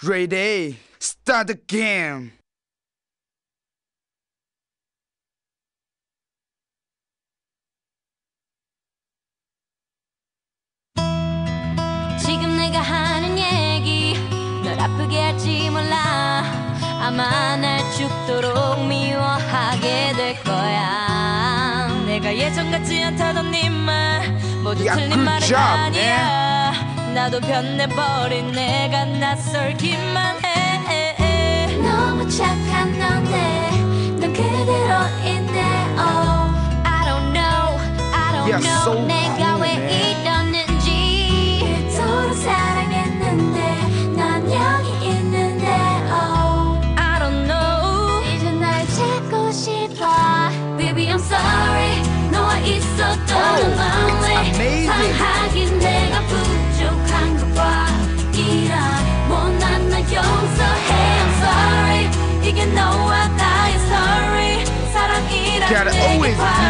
Ready, start the game. 지금 내가 하는 얘기 널 아프게 할지 몰라. 아마 날 죽도록 미워하게 될 거야. 내가 예전 같지 않다던 네 말 모두 야, 틀린 good 말은 job, 아니야. 나도 변해버린 내가 낯설기만 해. 너무 착한 넌데 넌 그대로인데 oh I don't know I don't Yeah, know so 내가 cool, 왜 man. 이러는지. 서로 사랑했는데 난 여기 있는데 oh I don't know 이제 날 찾고 싶어. Baby I'm sorry 너와 있었던 Oh, 마음에 it's amazing. 사랑하긴 내가 부족한 것 봐. 이런 못난 나 용서해 I'm sorry 이게 너와 나의 story. 사랑이란 Gotta 내게 always